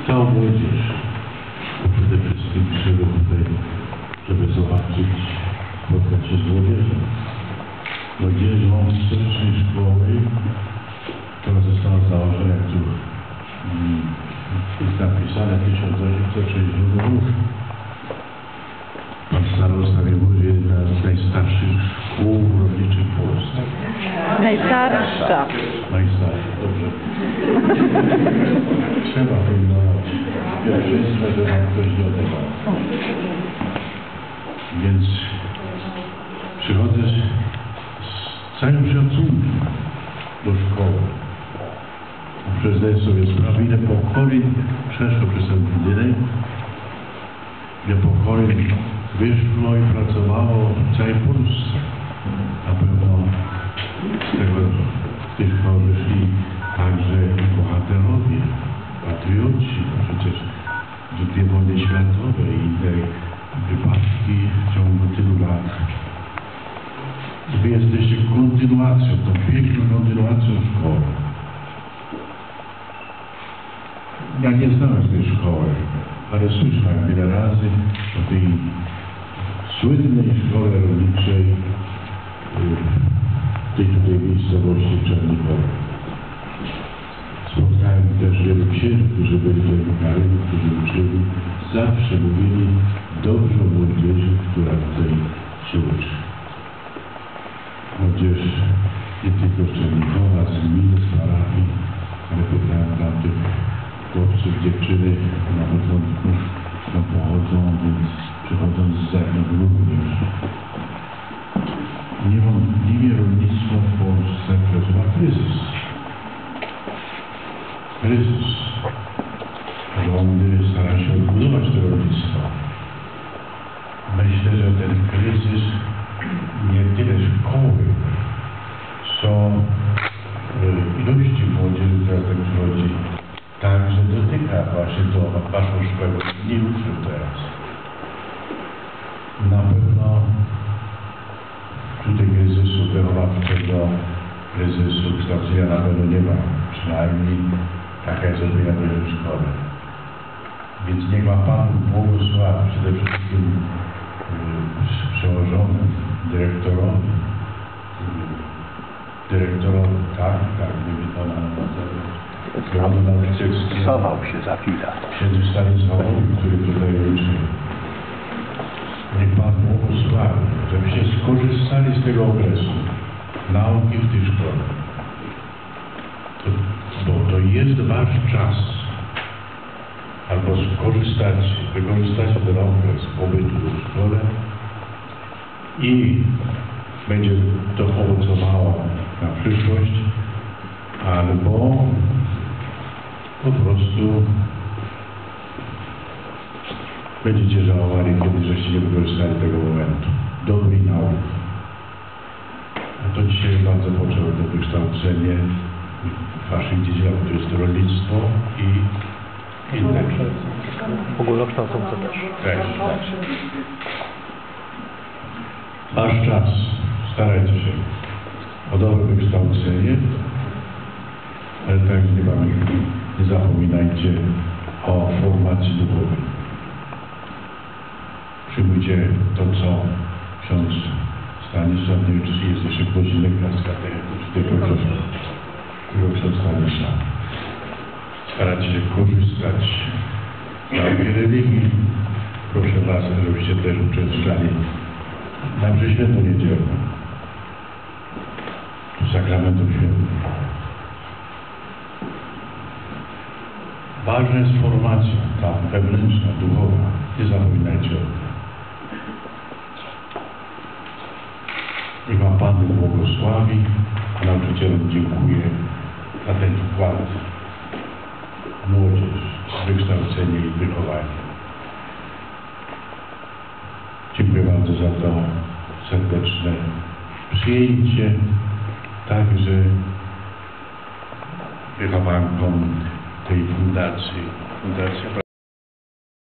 całą młodzież. Przede wszystkim przyszedłem tutaj, żeby zobaczyć, spotkać się z młodzieżą. Młodzieżą Stołecznej Szkoły, która została założona, jak tu jest napisane, 1862. Pan starosta mi mówi, że jedna z najstarszych szkół rolniczych w Polsce. Najstarsza. Najstarsza, dobrze. Trzeba pilnować pierwszeństwa, że nam ktoś nie odebrał. Więc przychodzę z całym szacunkiem do szkoły. Muszę zdać sobie sprawę, ile pokoleń przeszło przez ten budynek, ile pokoleń wyszło i pracowało w całej Polsce. Na pewno z tej szkoły wyszli także bohaterowie, patrioci, przecież dwie wojny światowe i te wypadki w ciągu tylu lat. Wy jesteście kontynuacją, tą piękną kontynuacją szkoły. Ja nie znałem tej szkoły, ale słyszałem wiele razy o tej słynnej szkole rolniczej w tej tutaj miejscowości Czernikowej. Spotkałem też wielu księży, którzy byli lekarzami, którzy uczyli. Zawsze mówili dobrze o młodzieży, która tutaj się uczy. Młodzież nie tylko z Czernikowa, z gminy, z parafii, ale pytałem tam tych chłopców, dziewczyny na początku tam pochodzą, więc przychodząc z zewnątrz również. Niewątpliwie rolnictwo w Polsce przeżywa kryzys. Kryzys. Rządy starają się odbudować to rolnictwo. Myślę, że ten kryzys nie tyle szkoły, co ilości młodzieży, która tak przychodzi, także dotyka właśnie to waszą szkołę. Nie uczę teraz. Na pewno tutaj kryzysu wychowawczego, kryzysu kształcenia na pewno nie ma. Przynajmniej taka jest opinia tej szkoły. Więc niech ma Pan błogosław przede wszystkim przełożonym, dyrektorowi, tak, nie Pana Schował się za chwilę. Księdzu Stanisławowi, który tutaj uczy. Niech Pan błogosławi, żebyście skorzystali z tego okresu nauki w tej szkole. Bo to jest Wasz czas. Albo wykorzystać ten okres pobytu w szkole i będzie to owocowało na przyszłość, albo po prostu będziecie żałowali, kiedy żeście nie wykorzystali tego momentu. Dobrej nauki. A to dzisiaj jest bardzo potrzebne wykształcenie w Waszych dziedzinach, to jest rolnictwo i inne. Ogólnokształcące też. Tak. Wasz czas. Starajcie się o dobre wykształcenie, ale także nie zapominajcie o formacji duchowej. Przyjmujcie to, co ksiądz Stanisław, nie wiem, czy jest jeszcze godzinek z katechetu, czy tylko ksiądz Stanisław. Starajcie się korzystać z nauki religii. Proszę Was, żebyście też uczestniczyli na mszy świętą niedzielną. Sakramentów świętych. Ważna jest formacja, ta wewnętrzna, duchowa. Nie zapominajcie o tym. Niech Wam Pan Bóg błogosławi, a nauczycielom dziękuję za ten wkład. Młodzież, wykształcenie i wychowanie. Dziękuję bardzo za to serdeczne przyjęcie, także wychowankom tej fundacji.